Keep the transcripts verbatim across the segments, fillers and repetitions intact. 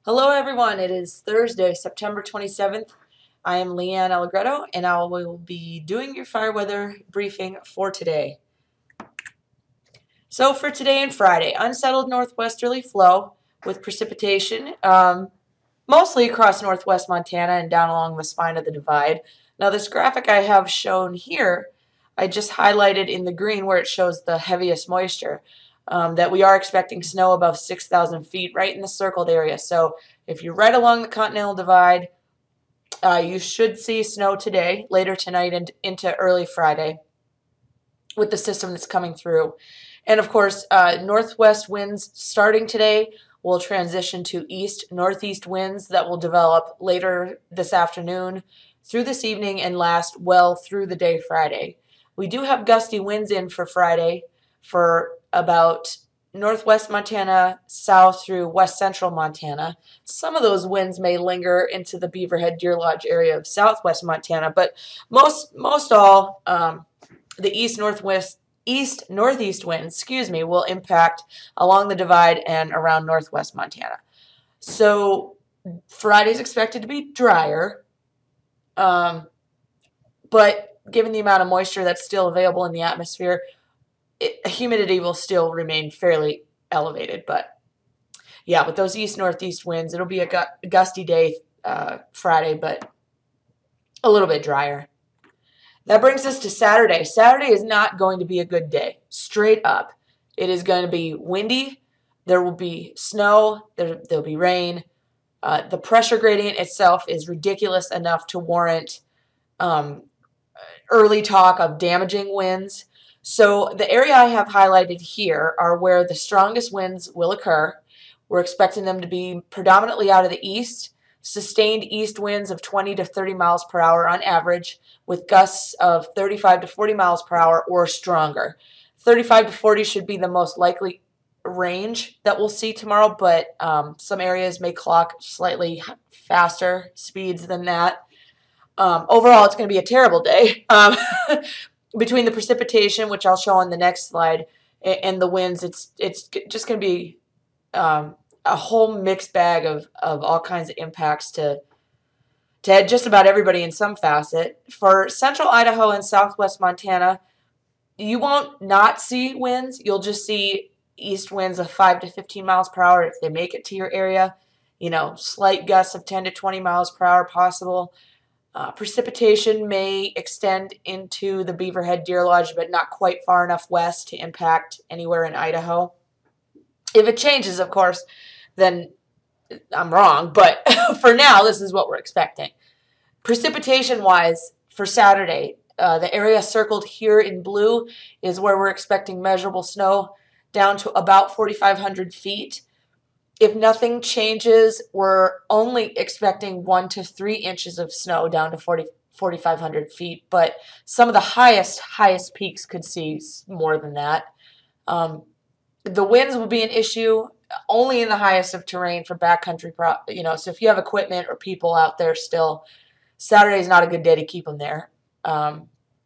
Hello everyone, it is Thursday, September twenty-seventh. I am Leanne Allegretto and I will be doing your fire weather briefing for today. So for today and Friday, unsettled northwesterly flow with precipitation um, mostly across northwest Montana and down along the spine of the divide. Now this graphic I have shown here, I just highlighted in the green where it shows the heaviest moisture. Um, that we are expecting snow above six thousand feet right in the circled area. So if you're right along the Continental Divide, uh, you should see snow today, later tonight, and into early Friday with the system that's coming through. And of course, uh, northwest winds starting today will transition to east-northeast winds that will develop later this afternoon, through this evening, and last well through the day Friday. We do have gusty winds in for Friday for about northwest Montana south through west central Montana. Some of those winds may linger into the Beaverhead Deer Lodge area of southwest Montana, but most most all um, the east northwest east northeast winds, excuse me, will impact along the divide and around northwest Montana. So Friday's expected to be drier, um, but given the amount of moisture that's still available in the atmosphere, it, humidity will still remain fairly elevated. But yeah, with those east-northeast winds, it'll be a gu gusty day uh, Friday, but a little bit drier. That brings us to Saturday. Saturday is not going to be a good day, straight up. It is going to be windy. There will be snow. There, there'll be rain. Uh, the pressure gradient itself is ridiculous enough to warrant um, early talk of damaging winds. So the area I have highlighted here are where the strongest winds will occur. We're expecting them to be predominantly out of the east, sustained east winds of twenty to thirty miles per hour on average, with gusts of thirty-five to forty miles per hour or stronger. thirty-five to forty should be the most likely range that we'll see tomorrow, but um, some areas may clock slightly faster speeds than that. Um, overall, it's going to be a terrible day. Um, between the precipitation, which I'll show on the next slide, and the winds, it's it's just going to be um, a whole mixed bag of, of all kinds of impacts to, to just about everybody in some facet. For central Idaho and southwest Montana, you won't not see winds. You'll just see east winds of five to fifteen miles per hour if they make it to your area. You know, slight gusts of ten to twenty miles per hour possible. Uh, precipitation may extend into the Beaverhead Deer Lodge, but not quite far enough west to impact anywhere in Idaho. If it changes, of course, then I'm wrong, but for now, this is what we're expecting. Precipitation-wise, for Saturday, uh, the area circled here in blue is where we're expecting measurable snow down to about forty-five hundred feet. If nothing changes, we're only expecting one to three inches of snow down to forty, forty-five hundred feet, but some of the highest, highest peaks could see more than that. Um, the winds will be an issue only in the highest of terrain for backcountry, pro you know, so if you have equipment or people out there still, Saturday is not a good day to keep them there. Um,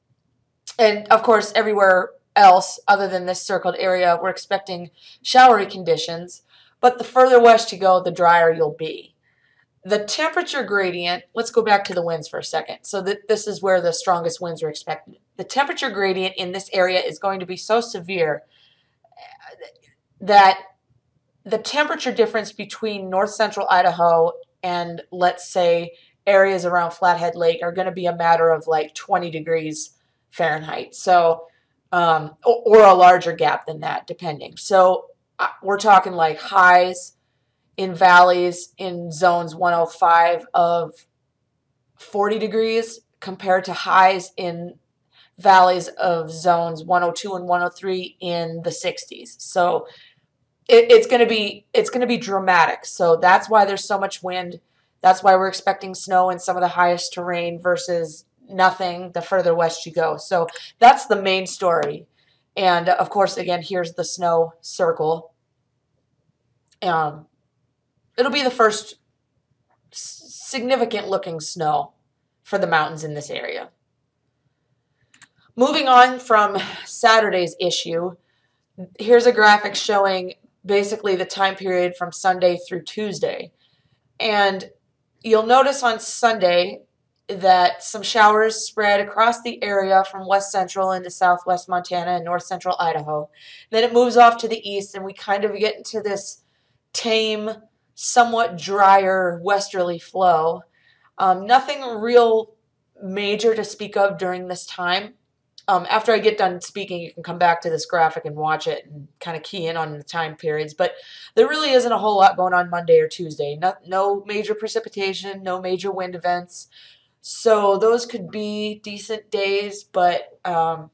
and of course, everywhere else other than this circled area, we're expecting showery conditions. But the further west you go, the drier you'll be. The temperature gradient, let's go back to the winds for a second. So th this is where the strongest winds are expected. The temperature gradient in this area is going to be so severe that the temperature difference between north central Idaho and, let's say, areas around Flathead Lake are going to be a matter of like twenty degrees Fahrenheit. So, um, or, or a larger gap than that, depending. So, we're talking like highs in valleys in zones one oh five of forty degrees compared to highs in valleys of zones one oh two and one oh three in the sixties. So it, it's going to be it's going to be dramatic. So that's why there's so much wind. That's why we're expecting snow in some of the highest terrain versus nothing the further west you go. So that's the main story. And, of course, again, here's the snow circle. Um, it'll be the first significant-looking snow for the mountains in this area. Moving on from Saturday's issue, here's a graphic showing basically the time period from Sunday through Tuesday. And you'll notice on Sunday that some showers spread across the area from west central into southwest Montana and north central Idaho. Then it moves off to the east, and we kind of get into this tame, somewhat drier westerly flow. Um, nothing real major to speak of during this time. Um, after I get done speaking, you can come back to this graphic and watch it and kind of key in on the time periods. But there really isn't a whole lot going on Monday or Tuesday. No, no major precipitation, no major wind events. So those could be decent days, but um,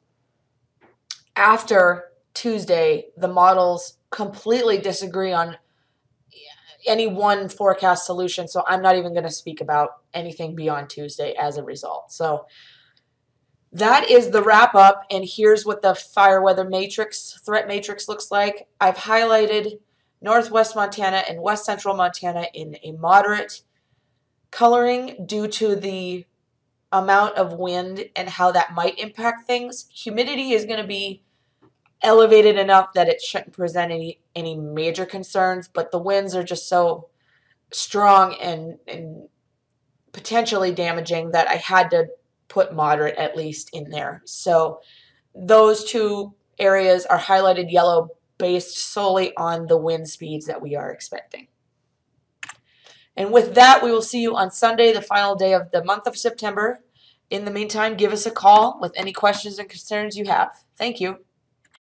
after Tuesday, the models completely disagree on any one forecast solution. So I'm not even going to speak about anything beyond Tuesday as a result. So that is the wrap up, and here's what the fire weather matrix, threat matrix looks like. I've highlighted northwest Montana and west central Montana in a moderate coloring due to the amount of wind and how that might impact things. Humidity is going to be elevated enough that it shouldn't present any, any major concerns, but the winds are just so strong and, and potentially damaging that I had to put moderate at least in there. So those two areas are highlighted yellow based solely on the wind speeds that we are expecting. And with that, we will see you on Sunday, the final day of the month of September. In the meantime, give us a call with any questions and concerns you have. Thank you.